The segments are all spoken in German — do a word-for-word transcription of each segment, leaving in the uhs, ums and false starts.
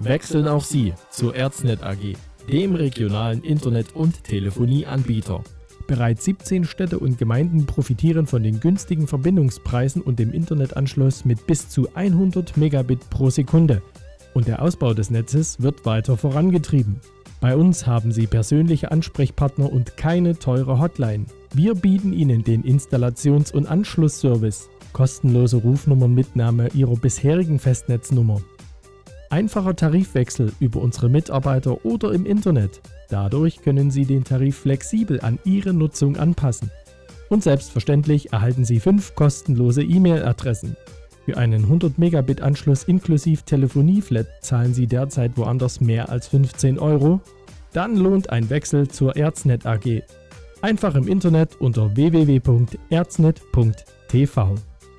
Wechseln auch Sie zur Erznet A G, dem regionalen Internet- und Telefonieanbieter. Bereits siebzehn Städte und Gemeinden profitieren von den günstigen Verbindungspreisen und dem Internetanschluss mit bis zu hundert Megabit pro Sekunde. Und der Ausbau des Netzes wird weiter vorangetrieben. Bei uns haben Sie persönliche Ansprechpartner und keine teure Hotline. Wir bieten Ihnen den Installations- und Anschlussservice, kostenlose Rufnummernmitnahme Ihrer bisherigen Festnetznummer. Einfacher Tarifwechsel über unsere Mitarbeiter oder im Internet. Dadurch können Sie den Tarif flexibel an Ihre Nutzung anpassen. Und selbstverständlich erhalten Sie fünf kostenlose E-Mail-Adressen. Für einen hundert Megabit Anschluss inklusive Telefonieflat zahlen Sie derzeit woanders mehr als fünfzehn Euro? Dann lohnt ein Wechsel zur Erznet A G. Einfach im Internet unter w w w punkt erznet punkt t v.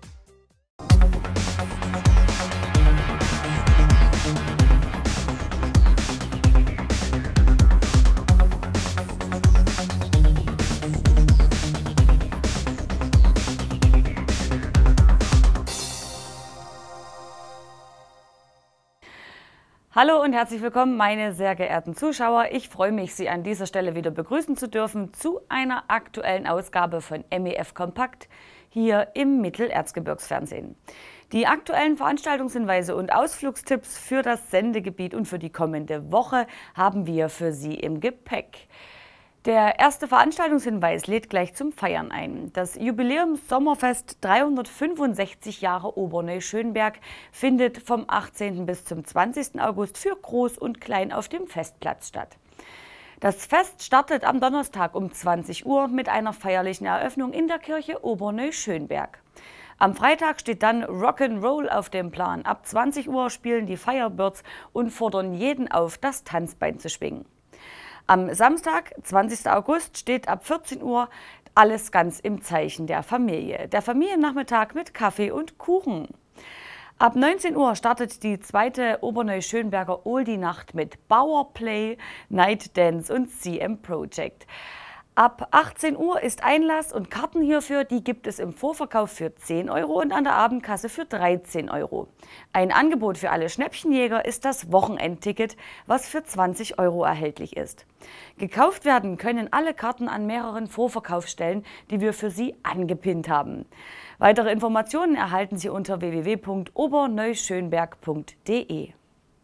Hallo und herzlich willkommen, meine sehr geehrten Zuschauer. Ich freue mich, Sie an dieser Stelle wieder begrüßen zu dürfen zu einer aktuellen Ausgabe von M E F Kompakt hier im Mittelerzgebirgsfernsehen. Die aktuellen Veranstaltungshinweise und Ausflugstipps für das Sendegebiet und für die kommende Woche haben wir für Sie im Gepäck. Der erste Veranstaltungshinweis lädt gleich zum Feiern ein. Das Jubiläums-Sommerfest dreihundertfünfundsechzig Jahre Oberneuschönberg findet vom achtzehnten bis zum zwanzigsten August für Groß und Klein auf dem Festplatz statt. Das Fest startet am Donnerstag um zwanzig Uhr mit einer feierlichen Eröffnung in der Kirche Oberneuschönberg. Am Freitag steht dann Rock'n'Roll auf dem Plan. Ab zwanzig Uhr spielen die Firebirds und fordern jeden auf, das Tanzbein zu schwingen. Am Samstag, zwanzigsten August, steht ab vierzehn Uhr alles ganz im Zeichen der Familie. Der Familiennachmittag mit Kaffee und Kuchen. Ab neunzehn Uhr startet die zweite Oberneuschönberger Oldie-Nacht mit Bauerplay, Night Dance und C M Project. Ab achtzehn Uhr ist Einlass und Karten hierfür, die gibt es im Vorverkauf für zehn Euro und an der Abendkasse für dreizehn Euro. Ein Angebot für alle Schnäppchenjäger ist das Wochenendticket, was für zwanzig Euro erhältlich ist. Gekauft werden können alle Karten an mehreren Vorverkaufsstellen, die wir für Sie angepinnt haben. Weitere Informationen erhalten Sie unter w w w punkt oberneuschönberg punkt d e.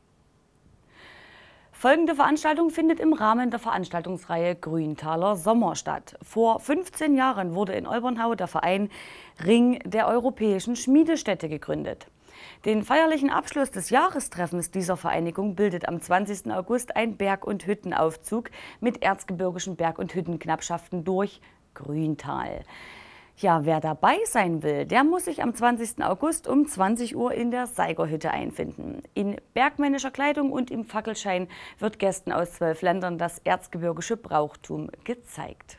Folgende Veranstaltung findet im Rahmen der Veranstaltungsreihe Grüntaler Sommer statt. Vor fünfzehn Jahren wurde in Olbernhau der Verein Ring der europäischen Schmiedestädte gegründet. Den feierlichen Abschluss des Jahrestreffens dieser Vereinigung bildet am zwanzigsten August ein Berg- und Hüttenaufzug mit erzgebirgischen Berg- und Hüttenknappschaften durch Grüntal. Ja, wer dabei sein will, der muss sich am zwanzigsten August um zwanzig Uhr in der Seigerhütte einfinden. In bergmännischer Kleidung und im Fackelschein wird Gästen aus zwölf Ländern das erzgebirgische Brauchtum gezeigt.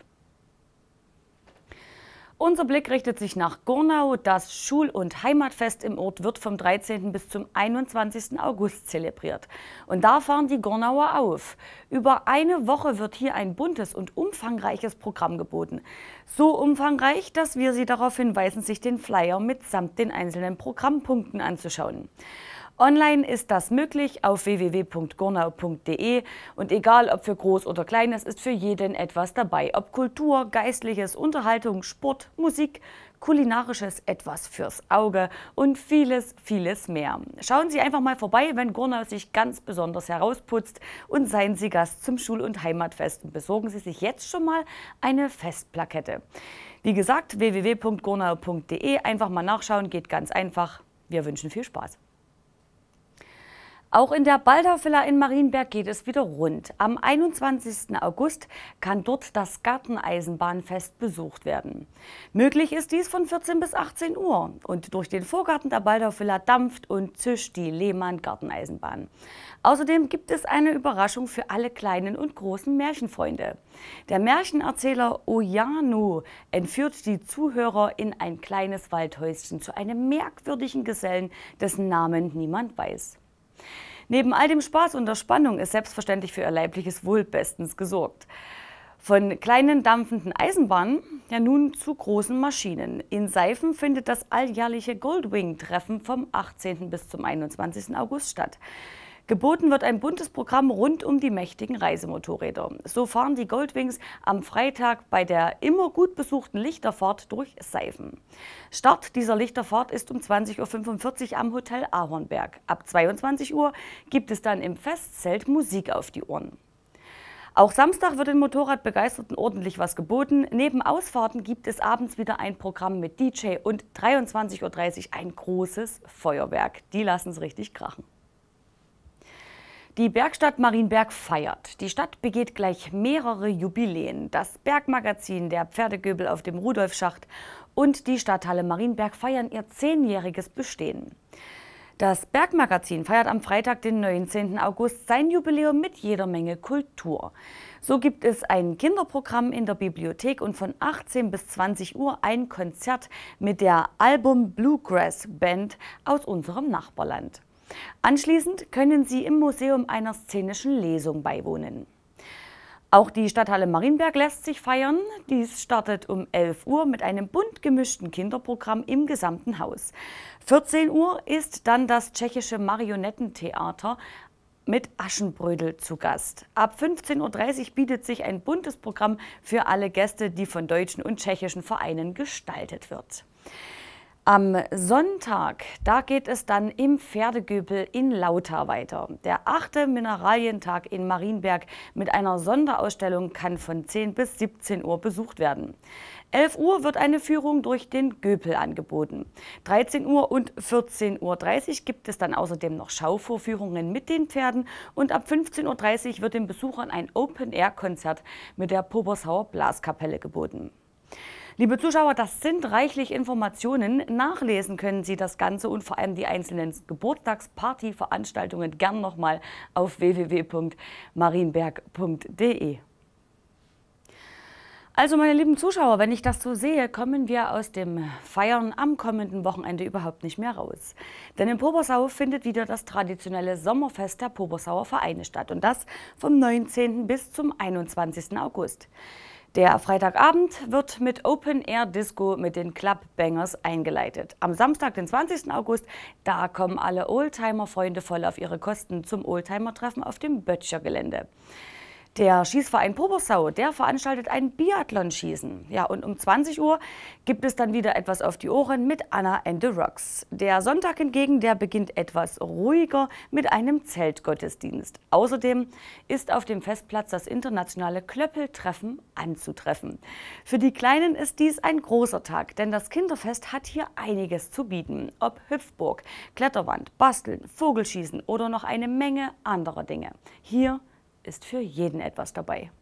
Unser Blick richtet sich nach Gurnau. Das Schul- und Heimatfest im Ort wird vom dreizehnten bis zum einundzwanzigsten August zelebriert. Und da fahren die Gurnauer auf. Über eine Woche wird hier ein buntes und umfangreiches Programm geboten. So umfangreich, dass wir Sie darauf hinweisen, sich den Flyer mitsamt den einzelnen Programmpunkten anzuschauen. Online ist das möglich auf w w w punkt gurnau punkt d e und egal ob für groß oder klein, es ist für jeden etwas dabei. Ob Kultur, Geistliches, Unterhaltung, Sport, Musik, Kulinarisches, etwas fürs Auge und vieles, vieles mehr. Schauen Sie einfach mal vorbei, wenn Gurnau sich ganz besonders herausputzt und seien Sie Gast zum Schul- und Heimatfest und besorgen Sie sich jetzt schon mal eine Festplakette. Wie gesagt, w w w punkt gurnau punkt d e, einfach mal nachschauen, geht ganz einfach. Wir wünschen viel Spaß. Auch in der Baldau Villa in Marienberg geht es wieder rund. Am einundzwanzigsten August kann dort das Garteneisenbahnfest besucht werden. Möglich ist dies von vierzehn bis achtzehn Uhr. Und durch den Vorgarten der Baldau Villa dampft und zischt die Lehmann-Garteneisenbahn. Außerdem gibt es eine Überraschung für alle kleinen und großen Märchenfreunde. Der Märchenerzähler Ojano entführt die Zuhörer in ein kleines Waldhäuschen zu einem merkwürdigen Gesellen, dessen Namen niemand weiß. Neben all dem Spaß und der Spannung ist selbstverständlich für ihr leibliches Wohl bestens gesorgt. Von kleinen dampfenden Eisenbahnen ja nun zu großen Maschinen. In Seifen findet das alljährliche Goldwing-Treffen vom achtzehnten bis zum einundzwanzigsten August statt. Geboten wird ein buntes Programm rund um die mächtigen Reisemotorräder. So fahren die Goldwings am Freitag bei der immer gut besuchten Lichterfahrt durch Seifen. Start dieser Lichterfahrt ist um zwanzig Uhr fünfundvierzig am Hotel Ahornberg. Ab zweiundzwanzig Uhr gibt es dann im Festzelt Musik auf die Ohren. Auch Samstag wird den Motorradbegeisterten ordentlich was geboten. Neben Ausfahrten gibt es abends wieder ein Programm mit D J und dreiundzwanzig Uhr dreißig ein großes Feuerwerk. Die lassen es richtig krachen. Die Bergstadt Marienberg feiert. Die Stadt begeht gleich mehrere Jubiläen. Das Bergmagazin, der Pferdegöbel auf dem Rudolfschacht und die Stadthalle Marienberg feiern ihr zehnjähriges Bestehen. Das Bergmagazin feiert am Freitag, den neunzehnten August, sein Jubiläum mit jeder Menge Kultur. So gibt es ein Kinderprogramm in der Bibliothek und von achtzehn bis zwanzig Uhr ein Konzert mit der Album Bluegrass Band aus unserem Nachbarland. Anschließend können Sie im Museum einer szenischen Lesung beiwohnen. Auch die Stadthalle Marienberg lässt sich feiern. Dies startet um elf Uhr mit einem bunt gemischten Kinderprogramm im gesamten Haus. vierzehn Uhr ist dann das tschechische Marionettentheater mit Aschenbrödel zu Gast. Ab fünfzehn Uhr dreißig bietet sich ein buntes Programm für alle Gäste, die von deutschen und tschechischen Vereinen gestaltet wird. Am Sonntag, da geht es dann im Pferdegöbel in Lauter weiter. Der achte Mineralientag in Marienberg mit einer Sonderausstellung kann von zehn bis siebzehn Uhr besucht werden. elf Uhr wird eine Führung durch den Göpel angeboten. dreizehn Uhr und vierzehn Uhr dreißig gibt es dann außerdem noch Schauvorführungen mit den Pferden und ab fünfzehn Uhr dreißig wird den Besuchern ein Open-Air-Konzert mit der Pobersauer Blaskapelle geboten. Liebe Zuschauer, das sind reichlich Informationen. Nachlesen können Sie das Ganze und vor allem die einzelnen Geburtstagsparty-Veranstaltungen gern nochmal auf w w w punkt marienberg punkt de. Also meine lieben Zuschauer, wenn ich das so sehe, kommen wir aus dem Feiern am kommenden Wochenende überhaupt nicht mehr raus. Denn in Pobersau findet wieder das traditionelle Sommerfest der Pobersauer Vereine statt und das vom neunzehnten bis zum einundzwanzigsten August. Der Freitagabend wird mit Open-Air-Disco mit den Club Bangers eingeleitet. Am Samstag, den zwanzigsten August, da kommen alle Oldtimer-Freunde voll auf ihre Kosten zum Oldtimer-Treffen auf dem Böttcher-Gelände. Der Schießverein Pobersau, der veranstaltet ein Biathlon-Schießen. Ja, und um zwanzig Uhr gibt es dann wieder etwas auf die Ohren mit Anna and the Rocks. Der Sonntag hingegen, der beginnt etwas ruhiger mit einem Zeltgottesdienst. Außerdem ist auf dem Festplatz das internationale Klöppeltreffen anzutreffen. Für die Kleinen ist dies ein großer Tag, denn das Kinderfest hat hier einiges zu bieten. Ob Hüpfburg, Kletterwand, Basteln, Vogelschießen oder noch eine Menge anderer Dinge. Hier ist für jeden etwas dabei.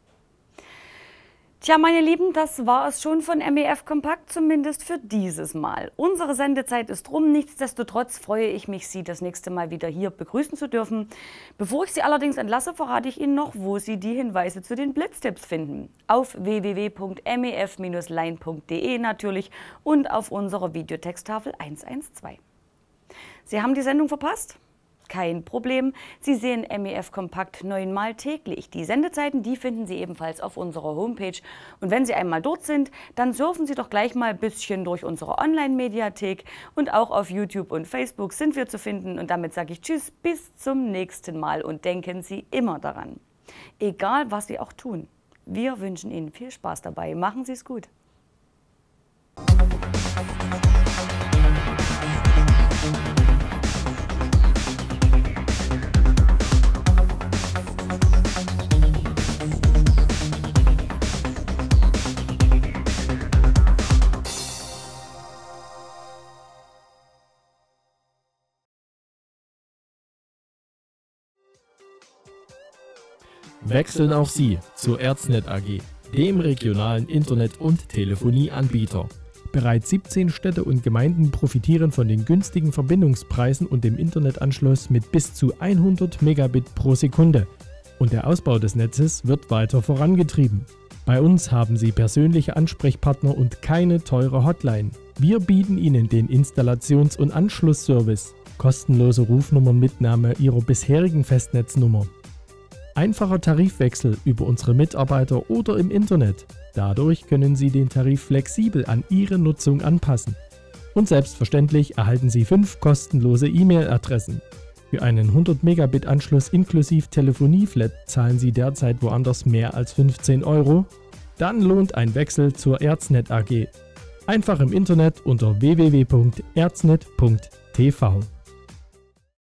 Tja, meine Lieben, das war es schon von M E F Kompakt, zumindest für dieses Mal. Unsere Sendezeit ist rum, nichtsdestotrotz freue ich mich, Sie das nächste Mal wieder hier begrüßen zu dürfen. Bevor ich Sie allerdings entlasse, verrate ich Ihnen noch, wo Sie die Hinweise zu den Blitztipps finden. Auf w w w punkt m e f Bindestrich line punkt de natürlich und auf unserer Videotexttafel eins eins zwei. Sie haben die Sendung verpasst? Kein Problem, Sie sehen M E F Kompakt neunmal täglich. Die Sendezeiten, die finden Sie ebenfalls auf unserer Homepage. Und wenn Sie einmal dort sind, dann surfen Sie doch gleich mal ein bisschen durch unsere Online-Mediathek. Und auch auf YouTube und Facebook sind wir zu finden. Und damit sage ich Tschüss, bis zum nächsten Mal. Und denken Sie immer daran, egal was Sie auch tun, wir wünschen Ihnen viel Spaß dabei. Machen Sie es gut. Wechseln auch Sie zur ErzNet A G, dem regionalen Internet- und Telefonieanbieter. Bereits siebzehn Städte und Gemeinden profitieren von den günstigen Verbindungspreisen und dem Internetanschluss mit bis zu hundert Megabit pro Sekunde. Und der Ausbau des Netzes wird weiter vorangetrieben. Bei uns haben Sie persönliche Ansprechpartner und keine teure Hotline. Wir bieten Ihnen den Installations- und Anschlussservice, kostenlose Rufnummernmitnahme Ihrer bisherigen Festnetznummer. Einfacher Tarifwechsel über unsere Mitarbeiter oder im Internet. Dadurch können Sie den Tarif flexibel an Ihre Nutzung anpassen. Und selbstverständlich erhalten Sie fünf kostenlose E-Mail-Adressen. Für einen hundert Megabit Anschluss inklusive Telefonie-Flat zahlen Sie derzeit woanders mehr als fünfzehn Euro? Dann lohnt ein Wechsel zur Erznet A G. Einfach im Internet unter w w w punkt erznet punkt t v.